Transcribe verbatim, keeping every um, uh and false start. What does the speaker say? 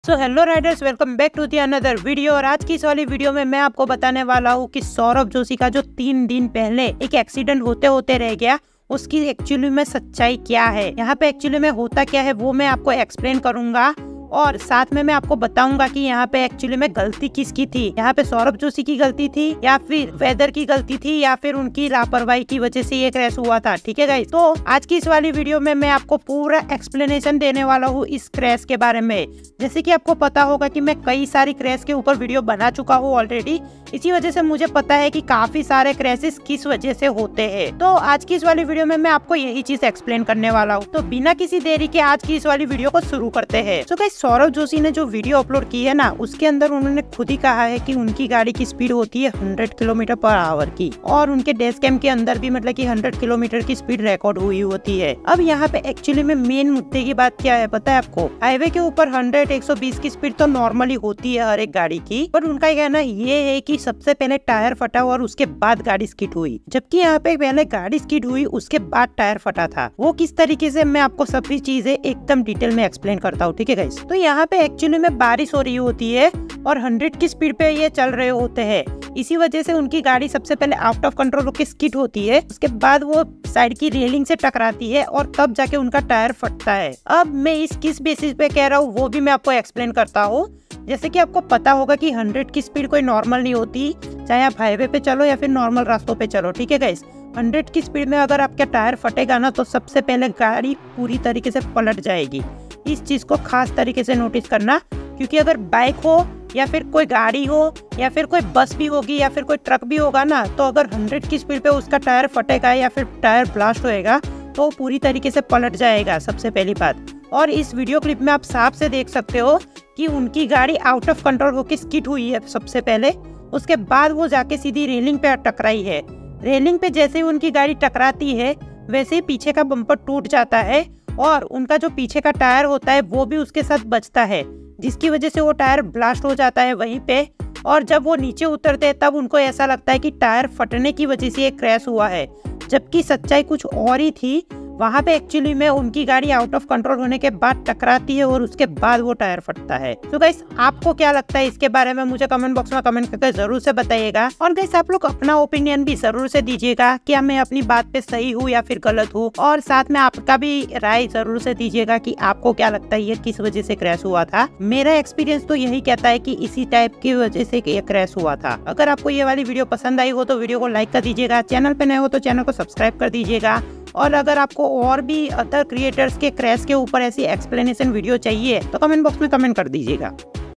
So hello riders, welcome back to the another video. और आज की इस वाली वीडियो में मैं आपको बताने वाला हूँ कि सौरभ जोशी का जो तीन दिन पहले एक एक्सीडेंट होते होते रह गया, उसकी एक्चुअली में सच्चाई क्या है, यहाँ पे एक्चुअली में होता क्या है वो मैं आपको एक्सप्लेन करूंगा। और साथ में मैं आपको बताऊंगा कि यहाँ पे एक्चुअली में गलती किसकी थी, यहाँ पे सौरभ जोशी की गलती थी या फिर वेदर की गलती थी या फिर उनकी लापरवाही की वजह से ये क्रैश हुआ था। ठीक है गाइस, तो आज की इस वाली वीडियो में मैं आपको पूरा एक्सप्लेनेशन देने वाला हूँ इस क्रैश के बारे में। जैसे कि आपको पता होगा कि मैं कई सारी क्रैश के ऊपर वीडियो बना चुका हूँ ऑलरेडी, इसी वजह से मुझे पता है कि काफी सारे क्रैशेस किस वजह से होते हैं। तो आज की इस वाली वीडियो में मैं आपको यही चीज एक्सप्लेन करने वाला हूँ। तो बिना किसी देरी के आज की इस वाली वीडियो को शुरू करते हैं। तो गाइस, सौरभ जोशी ने जो वीडियो अपलोड की है ना, उसके अंदर उन्होंने खुद ही कहा है कि उनकी गाड़ी की स्पीड होती है हंड्रेड किलोमीटर पर आवर की, और उनके डैश कैम के अंदर भी मतलब कि हंड्रेड किलोमीटर की स्पीड रिकॉर्ड हुई होती है। अब यहाँ पे एक्चुअली में मेन मुद्दे की बात क्या है पता है आपको? हाईवे के ऊपर हंड्रेड एक सौ बीस की स्पीड तो नॉर्मली होती है हर एक गाड़ी की, पर उनका कहना ये है कि सबसे पहले टायर फटा और उसके बाद गाड़ी स्किड हुई, जबकि यहाँ पे पहले गाड़ी स्किड हुई उसके बाद टायर फटा था। वो किस तरीके से मैं आपको सभी चीजें एकदम डिटेल में एक्सप्लेन करता हूँ। ठीक है गाइस, तो यहाँ पे एक्चुअली में बारिश हो रही होती है और हंड्रेड की स्पीड पे ये चल रहे होते हैं, इसी वजह से उनकी गाड़ी सबसे पहले आउट ऑफ कंट्रोल होकर स्किड होती है, उसके बाद वो साइड की रेलिंग से टकराती है और तब जाके उनका टायर फटता है। अब मैं इस किस बेसिस पे कह रहा हूँ वो भी मैं आपको एक्सप्लेन करता हूँ। जैसे कि आपको पता होगा कि हंड्रेड की स्पीड कोई नॉर्मल नहीं होती, चाहे आप हाईवे पे चलो या फिर नॉर्मल रास्तों पे चलो। ठीक है गाइस, हंड्रेड की स्पीड में अगर आपका टायर फटेगा ना तो सबसे पहले गाड़ी पूरी तरीके से पलट जाएगी। इस चीज को खास तरीके से नोटिस करना, क्योंकि अगर बाइक हो या फिर कोई गाड़ी हो या फिर कोई बस भी होगी या फिर कोई ट्रक भी होगा ना, तो अगर हंड्रेड की स्पीड पे उसका टायर फटेगा या फिर टायर ब्लास्ट होएगा तो पूरी तरीके से पलट जाएगा, सबसे पहली बात। और इस वीडियो क्लिप में आप साफ से देख सकते हो कि उनकी गाड़ी आउट ऑफ कंट्रोल होकर स्किड हुई है सबसे पहले, उसके बाद वो जाके सीधी रेलिंग पे टकराई है। रेलिंग पे जैसे ही उनकी गाड़ी टकराती है वैसे ही पीछे का बम्पर टूट जाता है और उनका जो पीछे का टायर होता है वो भी उसके साथ बचता है, जिसकी वजह से वो टायर ब्लास्ट हो जाता है वहीं पे। और जब वो नीचे उतरते हैं तब उनको ऐसा लगता है कि टायर फटने की वजह से ये क्रैश हुआ है, जबकि सच्चाई कुछ और ही थी। वहाँ पे एक्चुअली में उनकी गाड़ी आउट ऑफ कंट्रोल होने के बाद टकराती है और उसके बाद वो टायर फटता है। तो गाइस, आपको क्या लगता है इसके बारे में मुझे कमेंट बॉक्स में कमेंट करके जरूर से बताइएगा। और गाइस, आप लोग अपना ओपिनियन भी जरूर से दीजिएगा, क्या मैं अपनी बात पे सही हूँ या फिर गलत हूँ, और साथ में आपका भी राय जरूर से दीजिएगा कि आपको क्या लगता है ये किस वजह से क्रैश हुआ था। मेरा एक्सपीरियंस तो यही कहता है कि इसी टाइप की वजह से ये क्रैश हुआ था। अगर आपको ये वाली वीडियो पसंद आई हो तो वीडियो को लाइक कर दीजिएगा, चैनल पे नए हो तो चैनल को सब्सक्राइब कर दीजिएगा। और अगर आपको और भी अदर क्रिएटर्स के क्रैश के ऊपर ऐसी एक्सप्लेनेशन वीडियो चाहिए तो कमेंट बॉक्स में कमेंट कर दीजिएगा।